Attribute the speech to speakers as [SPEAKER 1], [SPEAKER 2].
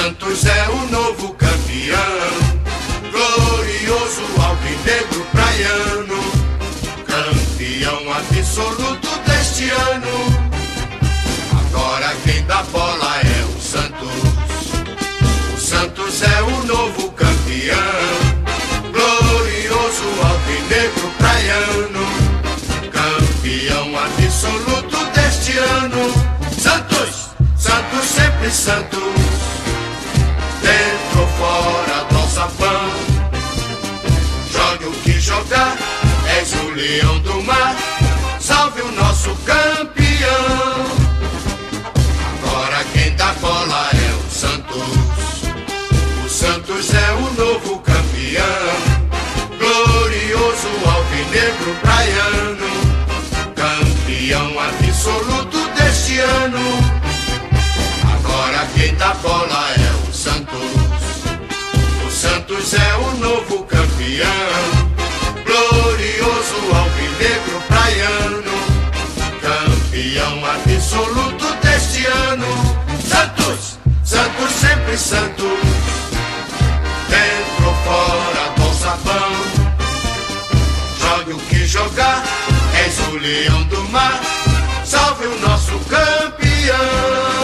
[SPEAKER 1] Santos é o novo campeão, glorioso alvinegro praiano, campeão absoluto deste ano. Agora quem dá bola é o Santos. O Santos é o novo campeão, glorioso alvinegro praiano, campeão absoluto deste ano. Santos, Santos, sempre Santos, dentro ou fora do alçapão. Jogue o que jogar, és o leão do mar, salve o nosso campeão. Agora quem dá bola é o Santos. O Santos é o novo campeão, glorioso alvinegro praiano, campeão absoluto deste ano. Agora quem dá bola é o Santos. O Santos é o novo campeão, glorioso alvinegro praiano, campeão absoluto deste ano. Santos, Santos, sempre Santos, dentro ou fora do alçapão. Jogue o que jogar, és o leão do mar, salve o nosso campeão.